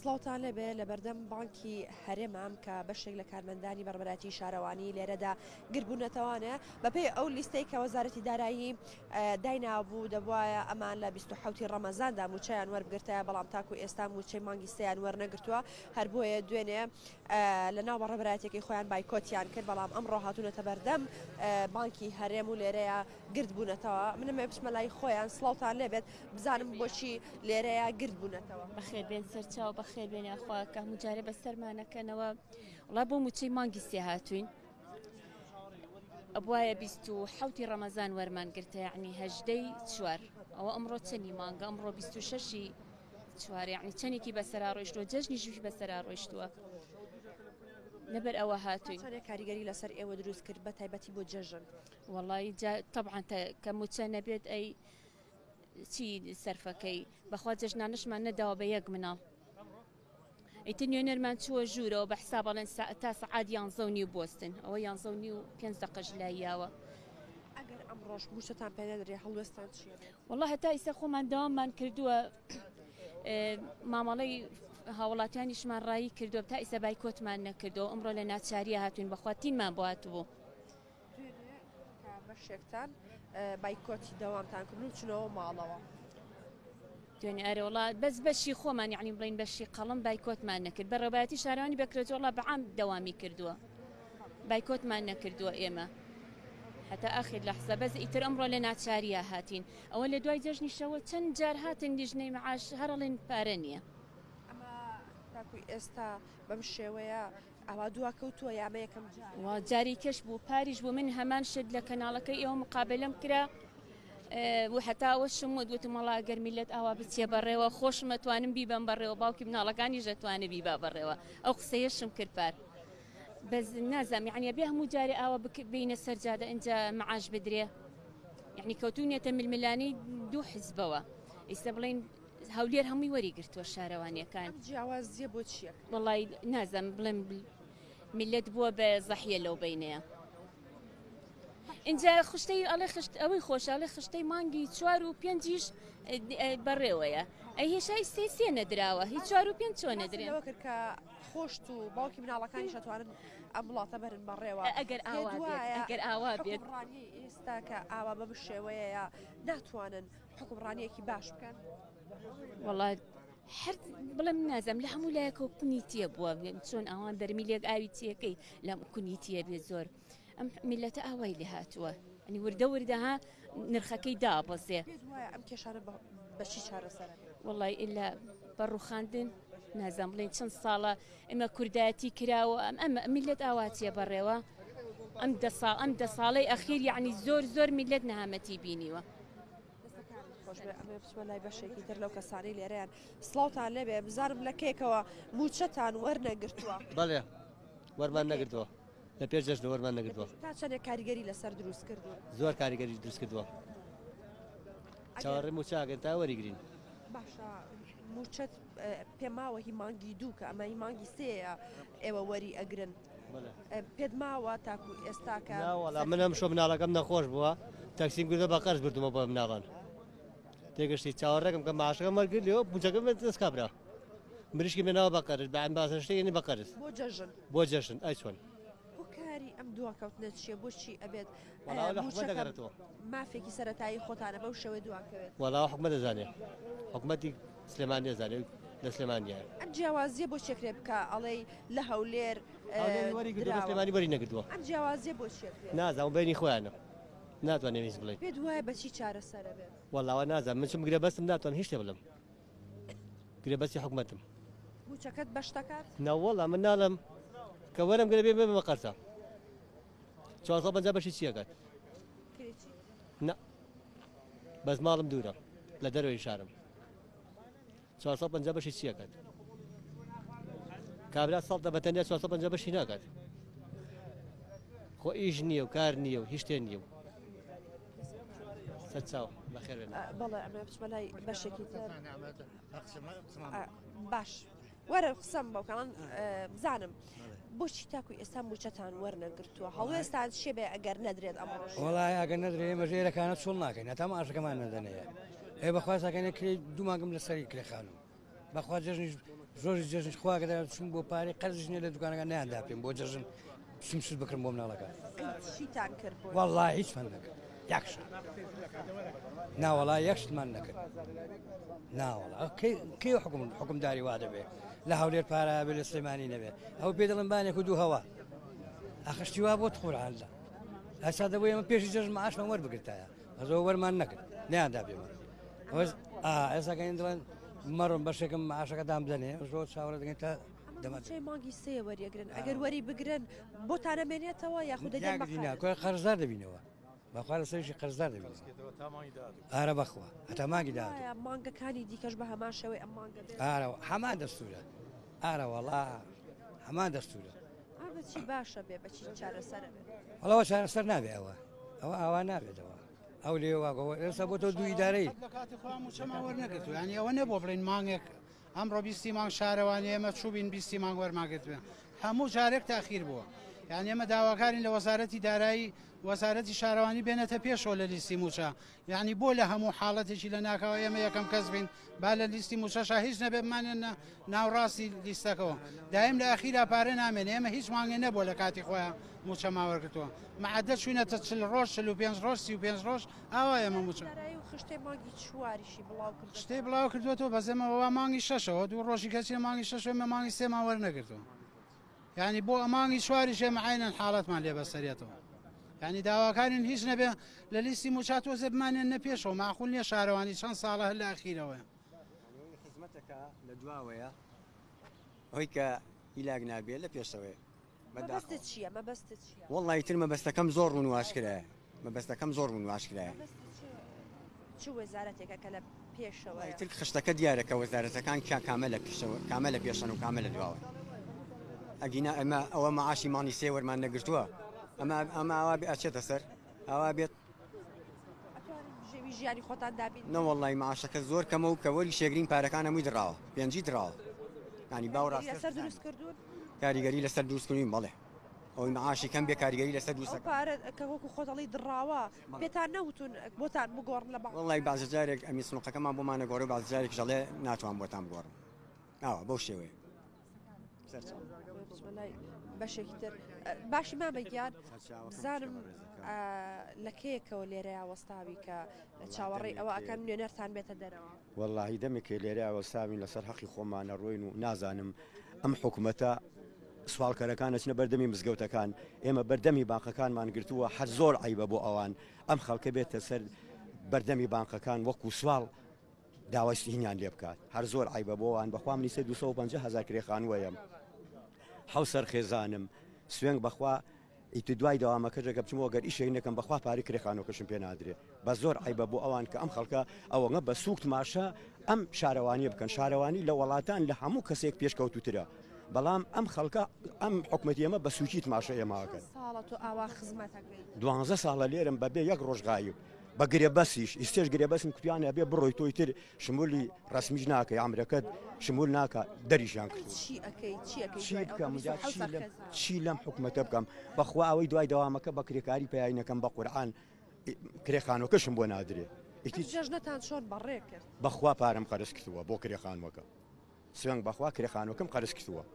سڵاوتان لەبێ لە بەردەم بانکی هەرێمام کە بەشێک لە کارمەندانی بەربەراتی شارەوانی لێرەدا گربوونەتەوانە بەپێی ئەو لیستەی کە وەزارەتی دارایی داینابوو دەبواە ئەمان لە 27 ڕەمەزاندا موچەیان وەربگرتە بەڵام تاکو ئێستا موچەی مانگی سەیان وەرنەگرتووە هەر بۆیە دوێنێ لە ناو بەڕێبەراتێکی خۆیان بایکۆتیان کرد بەڵام ئەمڕۆ هاتوونەتە بەردەم بانکی هەرێم و لێرەیە گردبوونەتەوە منمە بچمە لای خۆیان سڵاوتان لێبێت بزانم بۆچی لێرەیە گردبوونەتەوە بەخێر بێن سەرچاو بەخێر بێنە خواکە هەموو بەسەرمانەکەنەوە وڵا بۆ موچەی مانگی سێ هاتوین ئەبواە 27 ڕەمەزان وەرمان گرتە یعنی هەژدەی چوار ئەوە ئەمڕۆ چەندی مانگە ئەمڕۆ 26 چوار یعنی چەندێکی بەسەرا ڕۆیشتووە جەژنیشی بەسەرا ڕۆیشتووە لەبەر ئەوە هاتووین کاریگەری لەسەر ئێوە دروست کرد بە تایبەتی بۆ جەژن وەڵی طبعا کە موچە نەبێت ئەی چی سەرفەکەی بەخوا جەژنانشمان نەداوە بە یەک مناڵ ئیتر نوێنەرمان چووە ژوورەوە بە حساب بەڵێن تا سەعات 11:30 بۆستن ئەوە 11:05 دقەش لایاوە ئەگەر ئەمڕۆژ موچەتان پێ نەدرێ هەڵوێستان چیە؟ وەڵا هەتا ئیستا خۆمان داواممان کردووە مامەڵەی هاوڵاتیانیشمان ڕایی کردووە تا ئیستا بایکۆتمان نەکردەوە ئەمڕۆ لە ناچاریە هاتوین بەخوا تینمان بۆ هاتبوو بەشێکتان بایکۆتی دەوامتان کردن و چنەوە ماڵەوە دوێنێ ئەرێوڵات بەس بەشی خۆمان یعنی بڵین بەشی قەڵم بایکۆتمان نەکرد بە ڕێبەتی شارەوانی بەکرێتوەڵا بەعام دەوامی کردووە بایکۆتمان نەکردووە ئێمە هەتا ئاخر لە حسە بەس ئیتر ئەمڕۆ لە ناچاریە هاتین ئەوە لە دوای جەژنیشەوە چەند جار هاتن لیژنەی معاش هەرڵێن پارە نییە ئەمە تاکوی ئێستا بەم شێوەیە ئەوا دواکەوتووە یامە یەکەم جاری کەش بوو پاریش بوو من هەمان شت لە کەناڵەکەی ئێوە مقابلەم کرا و هەتاوە شموت وتم وڵا ئەگەر میلەت ئاوا بچێ بەڕێوە خۆشم ئەتوانم بیبەم بەڕێوە باوکی مناڵەکانیش دەتوانێت بیبا بەڕێوە ئەو قسەیەشم کرد پار بەس نازانم یعنی بێ هەموو جارێ ئاوە بینە سەرجادە ئەنجا معاش بدرێ یعنی کەوتونێتە ململانی دوو حیزبەوە ئێستا بڵین هەولێر هەمووی وەریگرتووە شارەوانیەکان جیاوازیە بۆ چییە؟ وڵی نازانم بڵێم میلەت بووە بە زەحیە لەو بینەیە اینجا خشتەی ئەڵێ خشت ئەوەی خۆشحاڵی خشتەی مانگی 4 و 5 بەڕێوەیە ئەی هێشای سێ نەدراوە هیچ 4 و 5 چۆن نەدرێن کرد کە خۆشت و باوکی مناڵەکانی شەتوانن ئەم وڵاتە بەرن بەڕێوە ئەگەر ئاوا بێت ئێستا کە ئاوا بە شێوەیە ناتوانن حکومڕانیەکی باش بکەن وڵات هەر بڵێم نازەم لە هەموو لایەکەوە کونیتیە بووە چۆن ئەوان بەرمیلێک ئاوی چیەکەی لەم کونیتیە بێت زۆر ئەم میلەتە ئاوای لێ هاتووە ئەنی وردە وردەها نرخەکەی دابەزێ ئەم کێشانە بەچی چارەسەر وڵی ئللا بەڕووخاندن نازەم بڵێن چەند ساڵە ئێمە کوردایەتی کراوە ئەم میلەت ئاواتیە بەڕێوە ئەم دە ساڵەی ئەخیر یعنی زۆر میلەت نەهامەتی بینیوە ئەمە بچمە لای بەشێکی تر لەو کەسانی لێرەیان سڵاوتان لێبێ بزانم لە کێکەوە موچەتان وەرنەگرتووە بەڵێ وەرمان نەگرتووە لە پێش جەژن وەرمان نەگرتووە تا چەندێک کاریگەری لەسەر دروست کردووە زۆر کاریگەری دروست کردووە چاوەڕێ موچاگەن تا وەریگرین باشە موچەت پێماوە هی مانگی دوو کە ئەمە هی مانگی سەیە ئێوە وەری ئەگرن پێت ماوە تاکو ئێستاکە من ئەم شۆ مناڵەکەم نەخۆش بووە تەکسیم کردە بە قەرز بردومە بۆ مناڵان تێگەشتی چاوەڕێکم کە ماشەکەم وەرگرت لێەوە موچەکەم دەست کابرا مریشکی مناوە بە قەرز بە ئەمباسە شتێنی بە قەرز بۆ جەژن ئەی چۆن کاری ئەم دواکەوتنە چیە بۆچی ئەبێت دەگەڕێتەوە مافێکی سەرەتایی خۆتانە بەو شەوە دوانکەوێت وەڵاو حکومەت دەزانێت حکومەتی سلێمان دەزانێت لە سلێمانیە ئەم جیاوازیە بۆ چێکرێ بکە ئەڵێ لە هەولێر سلێمانی وەری نەگردووە ئەم جیاوازیە بۆ چێت نازانم بینی خۆیانە ناتوانێت هیچ بڵێ پێت وایە بەچی چارەسەرە بێت وەڵاوە نازانم من چم گرێ بەستم ناتوان هیچ شتێ بڵم گرێ بەستی حکومەتم موچەکەت بەشتەکات ناوەڵا من ناڵم کە وەرم گرێ بێ بە قەرسە 450 بەشی چیەکەات نه بەس ماڵم دوورە لە دەروی شارم 450 بەشی چیەکەات کابرا ساڵتە بەتەنیا 450 بەشی ناکات خۆ ئیش نییە و کار نییە و هیچ شتێ نییە و سەرچاو بەخێر بەڵێ ئەمە بچمە لای بەشێکی باش وەرە قسەم بەوکەڵان بزانم بۆچی تاکوی ئێستا موچەتان وەرنەگرتووە هەڵوێستان شێبێ ئەگەر نەدرێت ئەمڕۆ وەڵای ئەگەر نەدرێ مەژێرەکانە چۆڵ ناکەین هەتا ئاشەکەمان نەدەنەیە ئێ بەخوازەکەنە کرێ دوو مانگم لەسەری کرێ خانم بەخوا جژنیش زۆری جژنیش خواگەدا چون بۆ پارەی قەرزش نییە لە دوکانەکە نیاندا پێم بۆ جژن سمسوت بکڕم بۆ مناڵەکە چیتان کرد بۆ والله هیچ من نەکرد یەکش ناوەڵا یەکشتمان نەکرد ناوەڵا کێ حکومداری وا دەبێ لە هەولێر پارە بێ لە سلێمانی نەبێ ئەو پێ دەڵم بانێک و دوو هەوا ئاخشتی وا بۆ قورعاندا ئەسا دەبوو ئێمە پێشی جژن معاشمان وەربگرتایە ئەزەوە وەرمان نەکرد نیاندا پێمە ئێساکەین دڵێن مەڕم بەشێکم معاشەکە دام بدەنێ زۆر چاوەڕە دەگەین تا دەمەچەی مانگی سێ وەریەگرن ئەگەر وەری بگرن بۆتانە مێنێتەوە یاخود دەگەین قەرزدار دەبینەوە بەخوا لە سەرشی قەرزدار دەبین ئارە بەخوا هەتا مانگی دا مانگەکانی دیکەش بە هەمان شێوەی ئەم مانگە ئارە هەمان دەستورە ئارە وەڵا هەمان دەستورە چی باشە بێ بەچی چارەسەرە بێ وەڵەوە چارەسەر نابێ ئەوە ئاوا نابێتەوە ئەو لێواگەوە ئێستا بۆ تۆ دوو ئیدارەی لە کاتی خۆم چەما وەرنەگرت ینی ئەوە نەبوو بڵین مانگێک ئەمڕۆ 20 مانگ شارەوانی ئێمە چوبین 20 مانگ وەرماگرت بێ هەموو جارێک تاخیر بووە یعنی ئێمە داواکارین لە وەزارەتی دارایی وەزارەتی شارەوانی بێنێتە پێشەوە لە لیستی موچە یعنی بۆ لە هەموو حاڵەتێکی لە ناکەوە ئێمە یەکەم کەس بین با لە لیستی موچەشا هیچ نەبێ بمانێنە ناوڕاستی لیستەکەەوە دایم لە ئەخیرا پارە نامێن ئێمە هیچ مانگێ نەبووە لە کاتی خۆیان موچە ماوەرگتووە معدە چوینەتە 40 ڕۆژ 45 ڕۆژ 35 ڕۆژ ئاوا ئێمە موچە خشتەی مانگی چواریشی بڵاو کرد شتەی بڵاو کردوێتەوە بەزێمەوە مانگی شەشەوە دوو ڕۆژی کەچی مانگی شەش ئێمە مانگی سێمان وەرنەگرتەوە یعنی بۆ ئەمانگی چواری ژێمە عینەن حاڵەتمان لێ بەسەرێتەوە یعنی داواکارین هیچ نەبێ لە لیستی موچات وەزە بمانێن نەپێشەوە معقول نییە شارەوانی چەند ساڵە هەر لە ئەخیرەوەیە خزمەتەکە لە دواوەیە ئەوەی کە ئیلاگ نابێت لە پێشەوەی مەبەستت چییە مەبەستت چییە وەڵڵی تر مەبەستەکەم زۆر ڕوون واشکرایە مەبەستەکەم زۆر ڕوون واشکرایە چ وەزارەتێکە کە لە پێشەوە تر خشتەکە دیارەکە وەزارەتەکان کامە لە پێشەن و کامە لە دواوە ئەگینا ئەمە ئەوە مەعاشی مانی سێ وەرمان نەگرتووە ئەمە ئەوا بێ ئەچێتە سەر ئەوا بێت ژیانی خۆتان دابین نەوەڵی معاشەکە زۆر کەمە و کەوەری شێگرین پارەکان هەمووی دراوە پێنجی دراوە ینی باوەڕاست لەسەر دروست کردوون کاریگەری لەسەر دروستکردین بەڵێ ئەوی معاشی کەم بێ کاریگەری لەسەر دروست پارە کە وەکو خۆتەڵی دراوە پێتان نەوتون بۆتان بگۆڕن لە باڵ وڵی بازجارێک ئەمی سنوقەکەمان بۆمانە گۆڕە بازجارێک ژەڵێ ناتوان بۆتان بگۆڕم ئاوە بەو شێوەیە بەشێکی تر باشی مامەگیان بزانم لە کەیەکەوە لێرەیە وەستاوی کە چاوەڕێی ئەوە ئەکەم نوێنەرتان بێتە دەرەوە واللهی دەمێکێ لێرە وەستاوین لەسەر حەقی خۆمانە ڕۆین و نازانم ئەم حکوومەتە سوالکەرەکانە چنە بەردەمی مزگەوتەکان ئێمە بەردەمی بانقەکانمان گرتووە هەر زۆر عیبە بۆ ئەوان ئەم خەڵکە بێتە سەر بەردەمی بانقەکان وەکو سوال داوای هینیان لێ بکات هەر زۆر عیبە بۆ ئەوان بەخوام نیسە 250,000 کرێخانوەیەم حوسەر خێزانم سوێنگ بەخوا ئیت دوای داوامەکەژەکە بچمەوە گەر ئیشێک نەکەم بەخوا پاری کرێخانەکەشم پێ نادرێ بە زۆر عیبە بۆ ئەوان کە ئەم خەڵکە ئەوەنە بە سوکت ماشە ئەم شارەوانی بکەن شارەوانی لە وڵاتان لە هەموو کەسێک پێشکەوتوترە بەڵام ئەم خەڵکە ئەم حکومەتی ئەمە بە سوچی تماشە ئێماکەن 12 ساڵە لێرم بەبێ یەک ڕۆژ غایب بە گرێبەسیش ئیسێش گرێبەسم کوتیانە بێ بڕۆی تۆی تر شمولی ڕسمیش ناکە ئەمرەکەت شمول ناکە دەریشان کرد چی لەم حکومەتە بکەم بەخوا ئەوەی دوای داوامەکە بە کرێکاری پەیینەکەم بە قورعان کرێخانەکەشم بۆ نادرێ جژنەتان چۆن بەڕێ کرد بەخوا پارەم قەرز کردووە بۆ کرێخانوەکە سوێنگ بەخوا کرێخانەکەم قەرز کردووە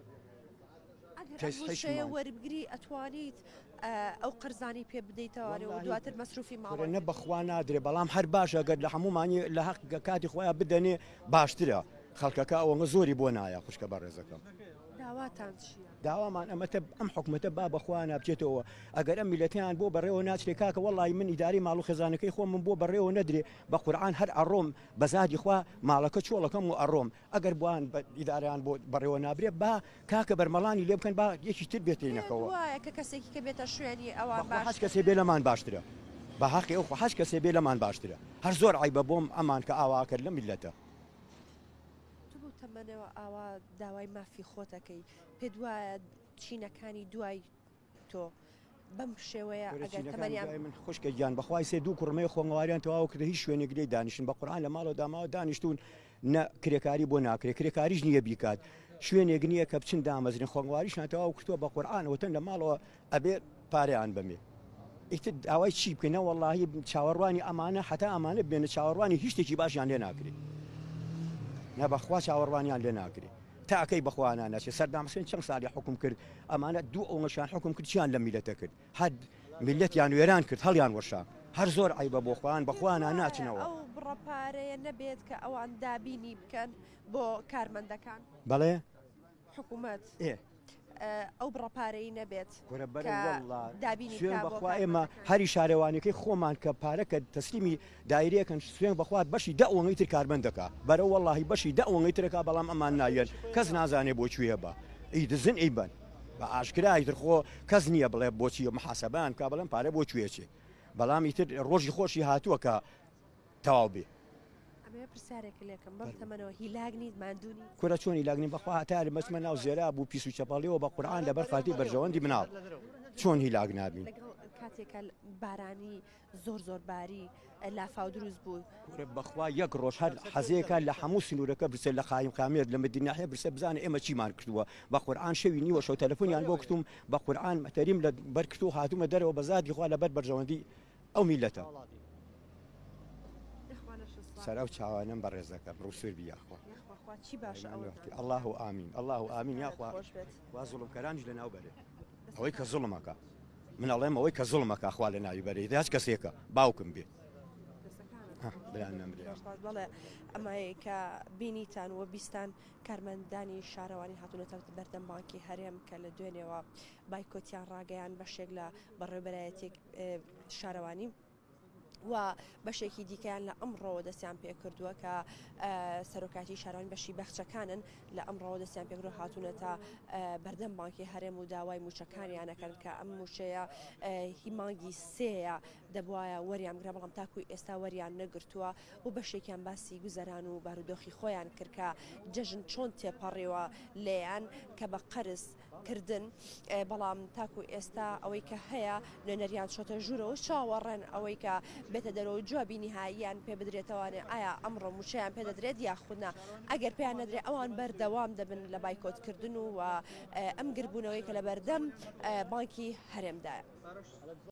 وەربگری ئەتوانیت ئەو قەرزانی پێ بدەیتەوە و دواتر مەسروفی ماڵ نە بەخوا نادرێ بەڵام هەر باشە گەر لە هەمومانی لە حەق کاتی خۆیان بدەنێ باشترە خەڵکەکە ئەوەنە زۆری بۆ نایە خوشکە بە ڕێزەکەم داواتان چییە؟ داوامان ئەمەتە ئەم حکومەتە با بەخوا نابچێتەوە ئەگەر ئەم میلەتیان بۆ بەڕێوە ناچێت کاکە وەڵی من ئیداری ماڵ و خێزانەکەی خۆم من بۆ بەڕێوە نەدرێ بە قورعان هەر ئەڕۆم بەزادی خوا ماڵەکە چۆڵەکەم و ئەڕۆم ئەگەر بوان ئیداریان بۆ بەڕێوە نابرێ با کاکە بەرمەڵانی لێ بکەن با یەکی تر بێتینەکەەوە کە کەسێکی کە بێتە شوێنی ئەوان باش کەسێ بێ لەمان باشترە بە حەقی ئەو حەش کەسێ بێ لەمان باشترە هەر زۆر عیبە بۆم ئەمان کە ئاوا کرد لە میلەتە تەمەنەوە ئاوا داوای مافی خۆتەکەی پێ دوایە چینەکانی دوای تۆ بەم شێوەیە من خوشکە گیان بەخوای سێ دوو کوڕمەی خۆنگواریان تەواو کردە هیچ شوێنێک لێ دانیشتن بە قورعان لە ماڵەوە داماوە دانیشتون نە کرێکاری بۆ ناکرێت کرێکاریش نییە بیکات شوێنێک نییە کە بچن دامەزرین خۆنگواریشان تەواو کردووە بە قورعانەوەتەن لە ماڵەوە ئەبێ پارەیان بەمێ ئیتر داوای چی بکەنە وەڵڵاهی چاوەڕوانی ئەمانە حتا ئەمانە بێنە چاوەڕوانی هیچ شتێکی باشیان لێ ناکرێت نەبەخوا چاوەڕوانیان لێ ناگرێ تاکەی بەخواانە نەچێت سەردام حوسێن چەند ساڵی حکوم کرد ئەمانە دوو ئەومەشان حکوم کردیان لە میلەتە کرد هەر میلەتیان وێران کرد هەڵیان وەشا هەر زۆر عیبە بۆ خۆیان بەخواانە ناچنەوە ئەو بڕەپارەیە نەبێت کە ئەوان دابینی بکەن بۆ کارمەندەکان بەڵێ حکوومەت ئێ ئەو بڕەپارەی نەبێت سوێن بەخوا ئێمە هەری شارەوانەکەی خۆمان کە پارەکە تەسلیمی دایرەکەن سوێن بەخوات بەشی دەوەنگی تر کارمەندەکە بەرە وەڵی بەشی دەوەنگی ترەکە بەڵام ئەمان نایەن کەس نازانێ بۆکوێ بە ئیدزن ئەیبن بە ئاشکرای ترخۆ کەس نییە بڵێ بۆچی محاسەبان کا بڵم پارە بۆ کوێچێ بەڵام ئیتر ڕۆژی خۆشی هاتووە کە تەواو بێ پرسیارێک لێکم بەڵتەمەنەوە هیلاگنیت مادونی کورە چۆن هیلاگنی بەخوا هەتاری مەچمە ناو زێرا بوو پیس و چەپاڵیەوە بە قورعان لەبەر خاتی بەرژەوەندی مناڵ چۆن هیلاگ نابین کاتێکە بارانی زۆر باری لافاو دروست بوو بەخوا یەک ڕۆژ هەر حەزەیەکە لە هەموو سنوورەکە برسێت لە خایم خامێت لە مدیناحێ برسە بزانێ ئێمە چیمان کردووە بە قورعان شەوی نیوە شەو تەلەفۆنیان بۆ کردوم بە قورعان مەتەریم لە بەرکردو هاتوومە دەرەوە بە زادی خوا لەبەر بەرژەوەندی ئەو میلەتە سەر ئەو چاوانم بە ڕێزەکە بڕ سوێر بیاخوا چی باشە الله ئامین الله ئامین یاخوا وا زوڵمکەرانیش لە ناو بەرێ ئەوەی کە زوڵمەکە من ئەڵێم ئەوەی کە زوڵمەکە خوا لە ناوی بەرێ هیچ کەسێکە باوکم بێ بەڵێ ئەمای کە بینیتان و بیستان کارمەندانی شارەوانی هاتوونەتە بەردەم بانکی هەرێم کە لە دوێنێەوە بایکۆتیان ڕاگەیان بەشێک لە بەڕێوەبەرایەتێک شارەوانی و بەشێکی دیکەیان لە ئەمڕۆ دەستیان پێ کردووە کە سەرۆکاتی شارەوانی بەشی بەخچەکانن لە ئەمڕۆ دەستیان پێکرۆ هاتوونەتە بەردەم بانکی هەرێم و داوای موچەکانیانەکەن کە ئەم موچەیە هیمانگی سێیە دەبواە وەریان گرە بەڵام تاکوی ئێستا وەریان نەگرتووە و بەشێکیان باسی گوزەران و بارودۆخی خۆیان کرد کە جەژن چۆن تێپەڕێەوە لێیان کە بە قەرز کردن بەڵام تاکو ئێستا ئەوەی کە هەیە نوێنەریان چۆتە ژوورەوە چاوەڕێن ئەوەی کە بێتە دەرەوە جوابی نهاییان پێ بدرێتەوەێ ئایا ئەمڕۆ موچەیان پێ دەدرێت یاخودنا ئەگەر پێیان نەدرێت ئەوان بەردەوام دەبن لە بایکۆتکردن و ئەم گربوونەوەی کە لە بەردەم بانکی هەرێمدایە.